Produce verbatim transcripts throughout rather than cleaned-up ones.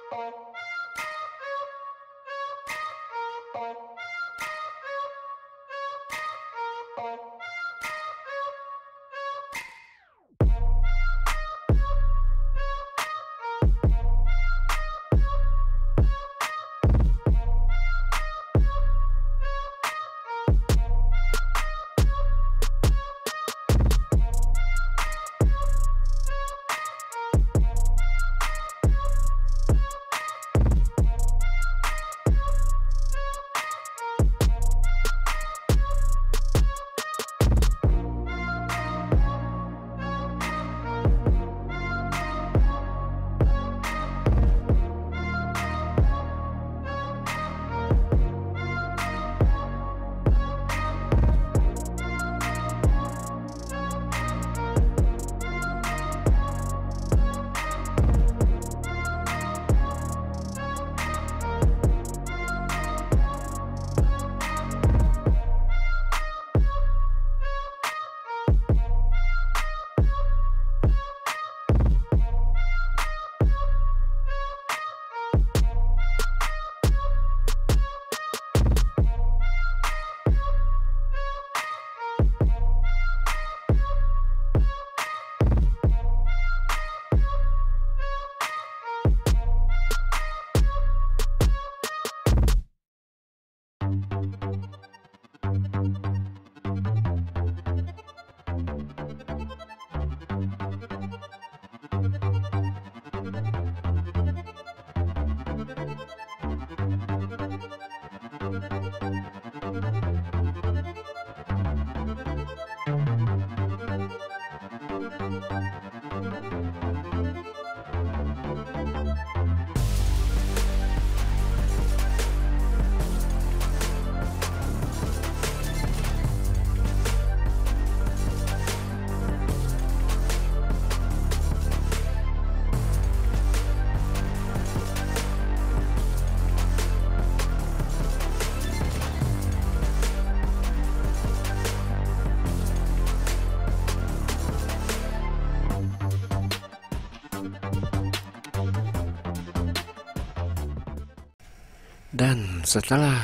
Dan setelah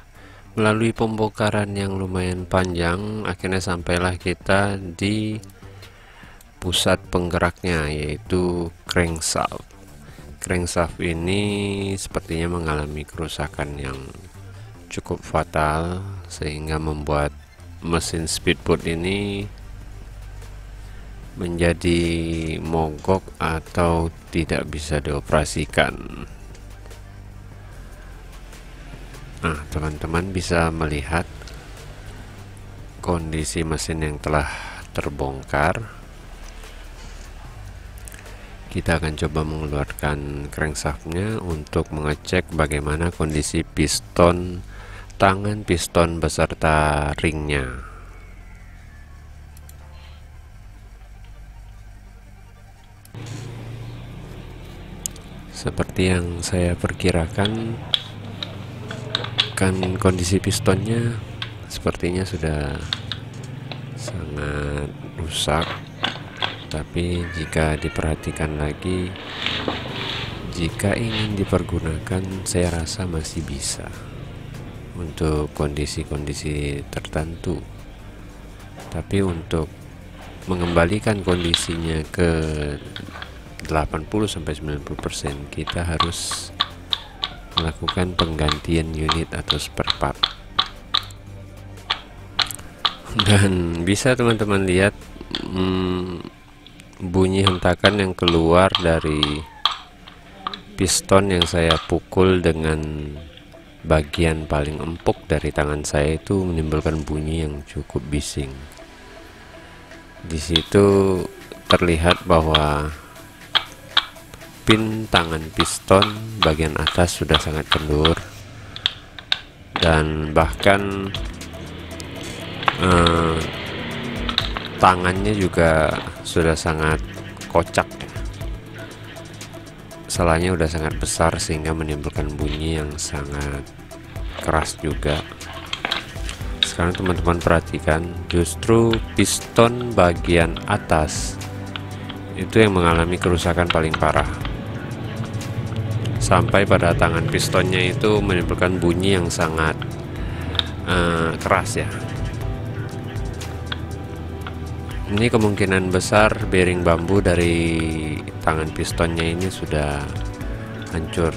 melalui pembongkaran yang lumayan panjang, akhirnya sampailah kita di pusat penggeraknya, yaitu crankshaft. Crankshaft ini sepertinya mengalami kerusakan yang cukup fatal, sehingga membuat mesin speedboat ini menjadi mogok atau tidak bisa dioperasikan. Nah, teman-teman bisa melihat kondisi mesin yang telah terbongkar. Kita akan coba mengeluarkan crankshaftnya untuk mengecek bagaimana kondisi piston, tangan piston beserta ringnya. Seperti yang saya perkirakan, kan kondisi pistonnya sepertinya sudah sangat rusak, tapi jika diperhatikan lagi, jika ingin dipergunakan, saya rasa masih bisa untuk kondisi-kondisi tertentu. Tapi untuk mengembalikan kondisinya ke delapan puluh sampai sembilan puluh persen, kita harus melakukan penggantian unit atau spare part. Dan bisa teman-teman lihat hmm, bunyi hentakan yang keluar dari piston yang saya pukul dengan bagian paling empuk dari tangan saya, itu menimbulkan bunyi yang cukup bising. Di situ terlihat bahwa pin tangan piston bagian atas sudah sangat kendur, dan bahkan eh, tangannya juga sudah sangat kocak. Salahnya udah sangat besar sehingga menimbulkan bunyi yang sangat keras juga. Sekarang teman-teman perhatikan, justru piston bagian atas itu yang mengalami kerusakan paling parah. sampai pada tangan pistonnya itu menimbulkan bunyi yang sangat uh, keras ya. Ini kemungkinan besar bearing bambu dari tangan pistonnya ini sudah hancur.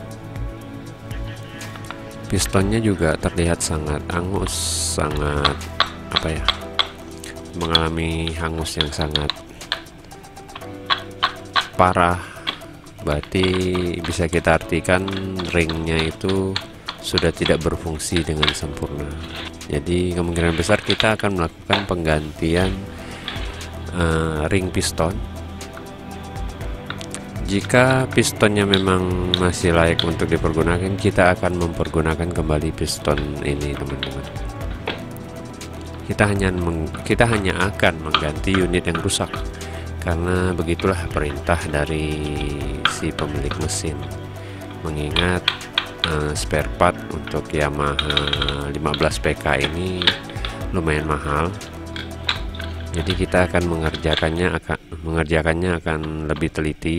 Pistonnya juga terlihat sangat angus, sangat apa ya, mengalami hangus yang sangat parah. Berarti bisa kita artikan ringnya itu sudah tidak berfungsi dengan sempurna. Jadi kemungkinan besar kita akan melakukan penggantian uh, ring piston. Jika pistonnya memang masih layak untuk dipergunakan, kita akan mempergunakan kembali piston ini, teman-teman. Kita hanya meng, kita hanya akan mengganti unit yang rusak, karena begitulah perintah dari si pemilik mesin. Mengingat uh, spare part untuk Yamaha lima belas P K ini lumayan mahal, jadi kita akan mengerjakannya akan mengerjakannya akan lebih teliti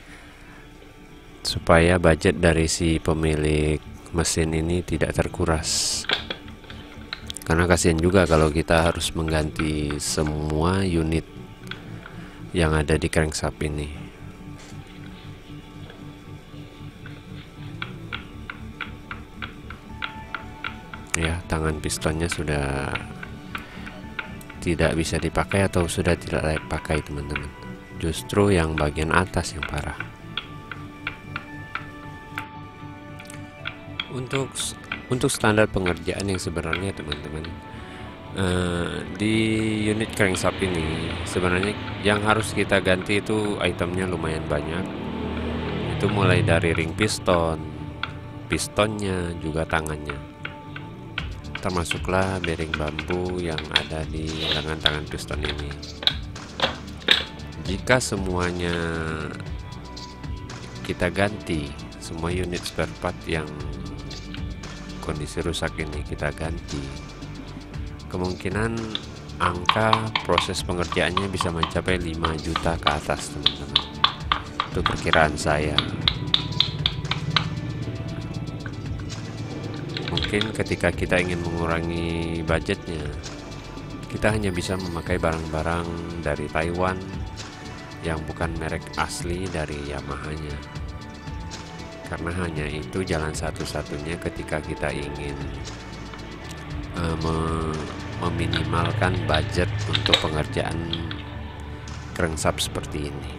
supaya budget dari si pemilik mesin ini tidak terkuras. Karena kasihan juga kalau kita harus mengganti semua unit yang ada di crankshaft ini. Ya, tangan pistonnya sudah tidak bisa dipakai atau sudah tidak layak pakai, teman-teman. Justru yang bagian atas yang parah. Untuk untuk standar pengerjaan yang sebenarnya, teman-teman, uh, di unit crankshaft ini sebenarnya yang harus kita ganti itu itemnya lumayan banyak. Itu mulai dari ring piston, pistonnya, juga tangannya, termasuklah bearing bambu yang ada di lengan tangan piston ini. Jika semuanya kita ganti, semua unit spare part yang kondisi rusak ini kita ganti, kemungkinan angka proses pengerjaannya bisa mencapai lima juta ke atas, teman-teman. Itu perkiraan saya. Mungkin ketika kita ingin mengurangi budgetnya, kita hanya bisa memakai barang-barang dari Taiwan yang bukan merek asli dari Yamaha-nya. Karena hanya itu jalan satu-satunya ketika kita ingin uh, me meminimalkan budget untuk pengerjaan crankshaft seperti ini.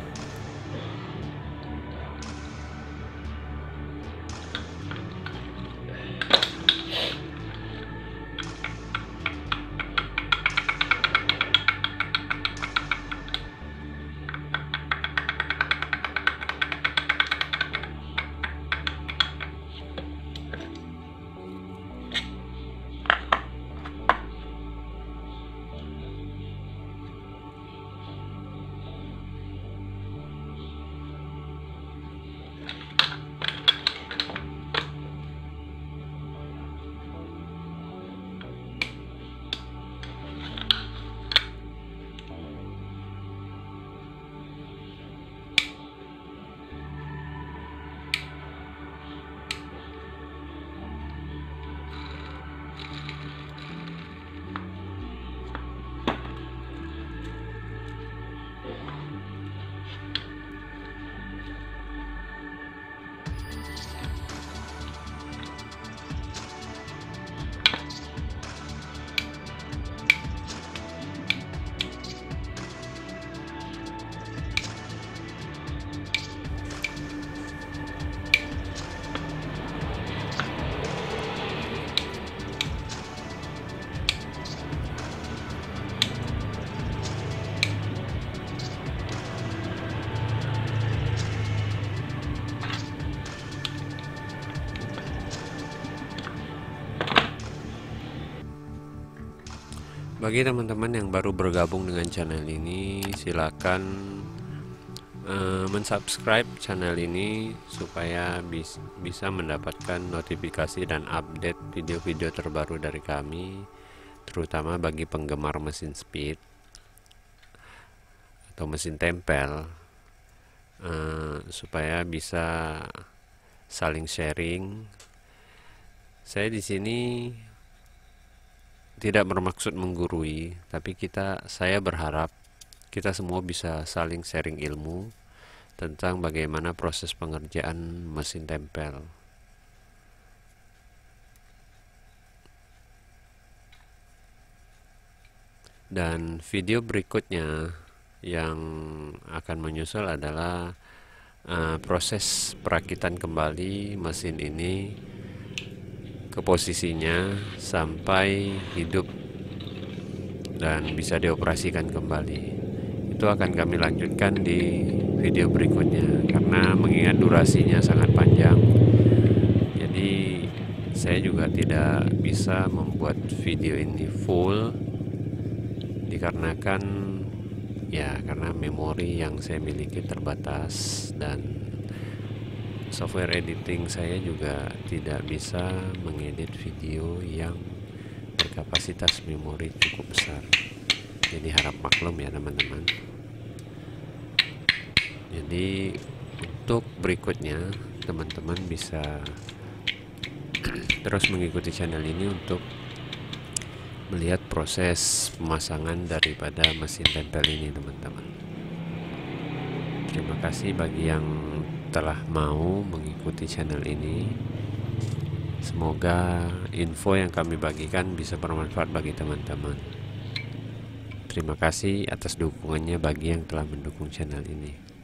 Bagi teman-teman yang baru bergabung dengan channel ini, silakan uh, mensubscribe channel ini supaya bis, bisa mendapatkan notifikasi dan update video-video terbaru dari kami, terutama bagi penggemar mesin speed atau mesin tempel, uh, supaya bisa saling sharing. Saya di sini tidak bermaksud menggurui, tapi kita saya berharap kita semua bisa saling sharing ilmu tentang bagaimana proses pengerjaan mesin tempel. Dan video berikutnya yang akan menyusul adalah uh, proses perakitan kembali mesin ini ke posisinya sampai hidup dan bisa dioperasikan kembali. Itu akan kami lanjutkan di video berikutnya, karena mengingat durasinya sangat panjang, jadi saya juga tidak bisa membuat video ini full, dikarenakan ya karena memori yang saya miliki terbatas dan software editing saya juga tidak bisa mengedit video yang berkapasitas memori cukup besar. Jadi harap maklum ya teman-teman. Jadi untuk berikutnya teman-teman bisa terus mengikuti channel ini untuk melihat proses pemasangan daripada mesin tempel ini teman-teman. Terima kasih bagi yang telah mau mengikuti channel ini. Semoga info yang kami bagikan bisa bermanfaat bagi teman-teman. Terima kasih atas dukungannya bagi yang telah mendukung channel ini.